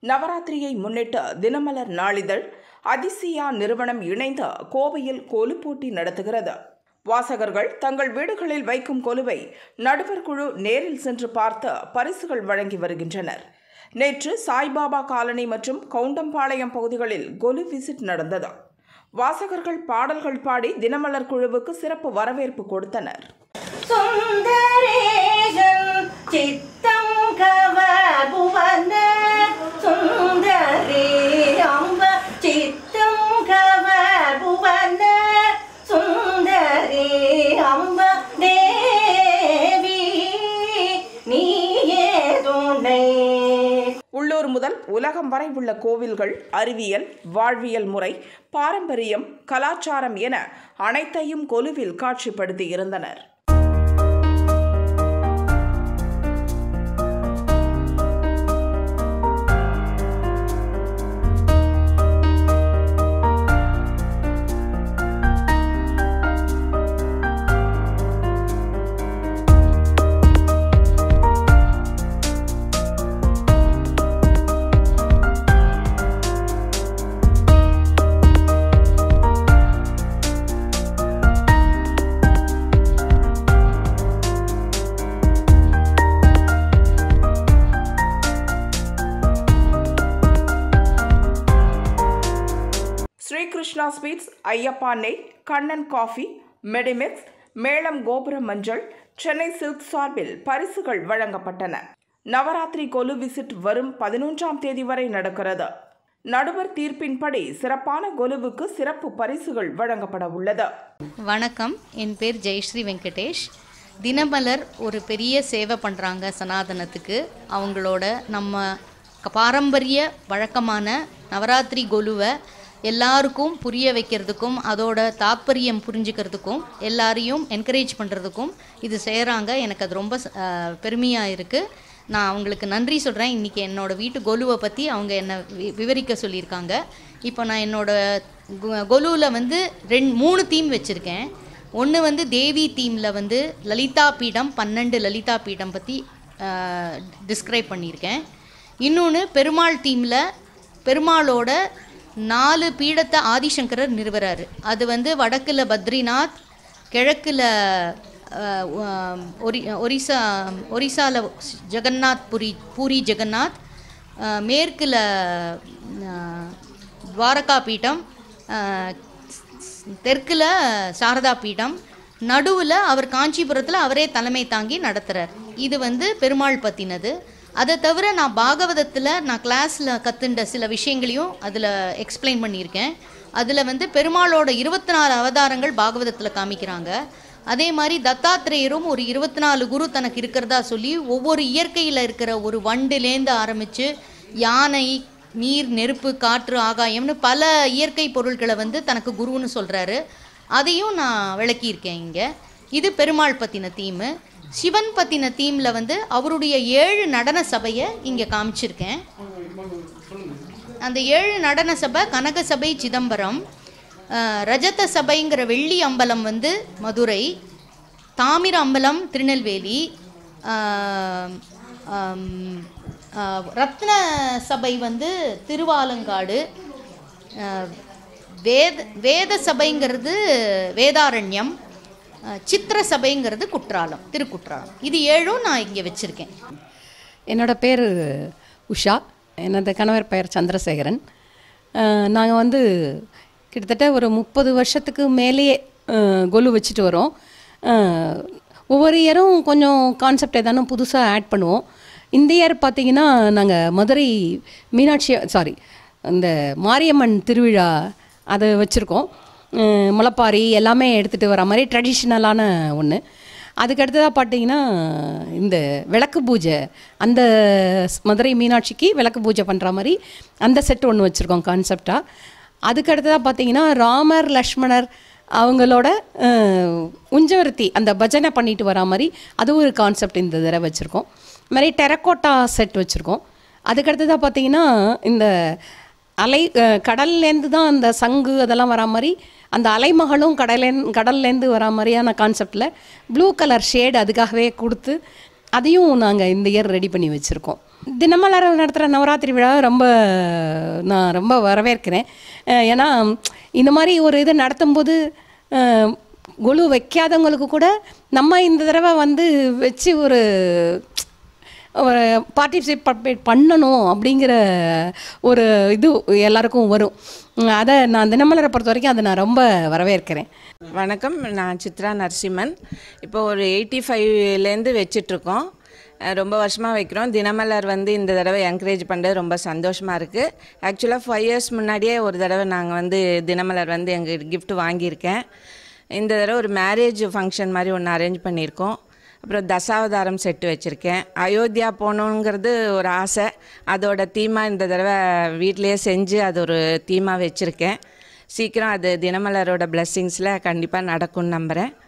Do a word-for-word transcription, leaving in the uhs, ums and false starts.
நவராத்திரியை முன்னிட்டு தினமலர் நாளிதழ் அதிசயா நிறுவனம் இணைந்து கோவையில் கொலு போட்டி நடத்துகிறது. வாசகர்கள் தங்கள் வீடுகளில் வைக்கும் கொலுவை நடுவர் குழு நேரில் சென்று பார்த்து பரிசுகள் வழங்கி வருகின்றனர். நேற்று சாய்பாபா காலனி மற்றும் கவுண்டம்பாளையம் பகுதிகளில் கொலு விசிட் நடந்தது. வாசகர்கள் பாடல்கள் பாடி தினமலர் குழுவுக்கு சிறப்பு வரவேற்பு கொடுத்தனர். உள்ளூர் முதல் உலகம் வரை உள்ள கோவில்கள், அறிவியல், வாழ்வியல் முறை, பாரம்பரியம், கலாச்சாரம் என அனைத்தையும் கொலுவில் காட்சிப்படுத்தி இருந்தனர். ஸ்ரீ கிருஷ்ணா ஸ்வீட்ஸ், ஐயப்பா நெய், கண்ணன் காஃபி, மெடிமிக்ஸ், மேளம் கோபுர மஞ்சள், சென்னை சில்க் சார்பில் பரிசுகள் வழங்கப்பட்டன. நவராத்திரி கொலு விசிட் வரும் பதினொன்றாம் தேதி வரை நடக்கிறது. நடுவர் தீர்ப்பின்படி சிறப்பான கொலுவுக்கு சிறப்பு பரிசுகள் வழங்கப்பட உள்ளது. வணக்கம், என் பேர் ஜெயஸ்ரீ வெங்கடேஷ். தினமலர் ஒரு பெரிய சேவை பண்ணுறாங்க சனாதனத்துக்கு. அவங்களோட நம்ம பாரம்பரிய வழக்கமான நவராத்திரி கொலுவை எல்லாருக்கும் புரிய வைக்கிறதுக்கும் அதோட தாற்பயம் புரிஞ்சுக்கிறதுக்கும் எல்லாரையும் என்கரேஜ் பண்ணுறதுக்கும் இது செய்கிறாங்க. எனக்கு அது ரொம்ப பெருமையாக இருக்குது. நான் அவங்களுக்கு நன்றி சொல்கிறேன். இன்றைக்கி என்னோடய வீட்டு கொலுவை பற்றி அவங்க என்னை விவரிக்க சொல்லியிருக்காங்க. இப்போ நான் என்னோடய கொலுவில் வந்து ரெண்டு மூணு தீம் வச்சுருக்கேன். ஒன்று வந்து தேவி தீமில் வந்து லலிதா பீடம், பன்னெண்டு லலிதா பீடம் பற்றி டிஸ்கிரைப் பண்ணியிருக்கேன். இன்னொன்று பெருமாள் தீமில் பெருமாளோட நாலு பீடத்தை ஆதிசங்கரர் நிறுவறாரு. அது வந்து வடக்கில் பத்ரிநாத், கிழக்கில் ஒரி ஒரிசா ஒரிசாவில் ஜெகநாத் புரி பூரி ஜெகநாத், மேற்கில் துவாரகா பீடம், தெற்கில் சாரதா பீடம், நடுவில் அவர் காஞ்சிபுரத்தில் அவரே தலைமை தாங்கி நடத்துகிறார். இது வந்து பெருமாள் பற்றினது. அதை தவிர நான் பாகவதத்தில் நான் கிளாஸில் கற்றுண்ட சில விஷயங்களையும் அதில் எக்ஸ்பிளைன் பண்ணியிருக்கேன். அதில் வந்து பெருமாளோட இருபத்தி நாலு அவதாரங்கள் பாகவதத்தில் காமிக்கிறாங்க. அதே மாதிரி தத்தாத்திரேயரும் ஒரு இருபத்தி நாலு குரு தனக்கு இருக்கிறதா சொல்லி ஒவ்வொரு இயற்கையில் இருக்கிற ஒரு வண்டுலேருந்து ஆரம்பித்து யானை, நீர், நெருப்பு, காற்று, ஆகாயம்னு பல இயற்கை பொருட்களை வந்து தனக்கு குருன்னு சொல்கிறாரு. அதையும் நான் விளக்கியிருக்கேன் இங்கே. இது பெருமாள் பற்றின தீமு. சிவன் பற்றின தீமில் வந்து அவருடைய ஏழு நடன சபையை இங்கே காமிச்சிருக்கேன். அந்த ஏழு நடன சபை கனக சபை சிதம்பரம், ரஜத சபைங்கிற வெள்ளி அம்பலம் வந்து மதுரை, தாமிர அம்பலம் திருநெல்வேலி, ரத்ன சபை வந்து திருவாலங்காடு, வேத வேத சபைங்கிறது வேதாரண்யம், சித்திர சபைங்கிறது குற்றாலம், திருக்குற்றாலம். இது ஏழும் நான் இங்கே வச்சுருக்கேன். என்னோடய பேர் உஷா, எனது கணவர் பெயர் சந்திரசேகரன். நாங்கள் வந்து கிட்டத்தட்ட ஒரு முப்பது வருஷத்துக்கு மேலேயே கொலு வச்சுட்டு வரோம். ஒவ்வொரு இயரும் கொஞ்சம் கான்செப்ட் எதானும் புதுசாக ஆட் பண்ணுவோம். இந்த இயர் பார்த்திங்கன்னா நாங்கள் மதுரை மீனாட்சி சாரி இந்த மாரியம்மன் திருவிழா அதை வச்சுருக்கோம். முளைப்பாரி எல்லாமே எடுத்துகிட்டு வர மாதிரி ட்ரெடிஷ்னலான ஒன்று. அதுக்கடுத்ததாக பார்த்திங்கன்னா இந்த விளக்கு பூஜை, அந்த மதுரை மீனாட்சிக்கு விளக்கு பூஜை பண்ணுற மாதிரி அந்த செட் ஒன்று வச்சுருக்கோம் கான்செப்டாக. அதுக்கடுத்ததாக பார்த்திங்கன்னா ராமர், லக்ஷ்மணர் அவங்களோட உஞ்சவர்த்தி அந்த பஜனை பண்ணிட்டு வர மாதிரி அது ஒரு கான்செப்ட் இந்த தடவை வச்சுருக்கோம். இது மாதிரி டெரக்கோட்டா செட் வச்சுருக்கோம். அதுக்கடுத்ததாக பார்த்திங்கன்னா இந்த அலை கடல்லேருந்து தான் அந்த சங்கு அதெல்லாம் வரா மாதிரி அந்த அலைமகளும் கடலே கடல்லேருந்து வரா மாதிரியான கான்செப்டில் ப்ளூ கலர் ஷேடு அதுக்காகவே கொடுத்து அதையும் நாங்கள் இந்த இயர் ரெடி பண்ணி வச்சுருக்கோம். தினமலர் நடத்துகிற நவராத்திரி விழாவை ரொம்ப நான் ரொம்ப வரவேற்கிறேன். ஏன்னா இந்த மாதிரி ஒரு இது நடத்தும்போது கொலு வைக்காதவங்களுக்கு கூட நம்ம இந்த தடவை வந்து வச்சு ஒரு ஒரு பார்ட்டிசிபேட் பண்ணணும் அப்படிங்கிற ஒரு இது எல்லாருக்கும் வரும். அதை நான் தினமலரை பொறுத்த வரைக்கும் அதை நான் ரொம்ப வரவேற்கிறேன். வணக்கம், நான் சித்ரா நரசிம்மன். இப்போ ஒரு எயிட்டி ஃபைவ்லேருந்து வச்சிட்ருக்கோம். ரொம்ப வருஷமாக வைக்கிறோம். தினமலர் வந்து இந்த தடவை என்கரேஜ் பண்ணுறது ரொம்ப சந்தோஷமாக இருக்குது. ஆக்சுவலாக ஃபைவ் இயர்ஸ் முன்னாடியே ஒரு தடவை நாங்கள் வந்து தினமலர் வந்து எங்கள் கிஃப்ட் வாங்கியிருக்கேன். இந்த தடவை ஒரு மேரேஜ் ஃபங்க்ஷன் மாதிரி ஒன்று அரேஞ்ச் பண்ணியிருக்கோம். அப்புறம் தசாவதாரம் செட்டு வச்சுருக்கேன். அயோத்தியா போகணுங்கிறது ஒரு ஆசை. அதோட தீமாக இந்த தடவை வீட்டிலையே செஞ்சு அது ஒரு தீமாக வச்சுருக்கேன். சீக்கிரம் அது தினமலரோட பிளெஸ்ஸிங்ஸில் கண்டிப்பாக நடக்கும்னு நம்புகிறேன்.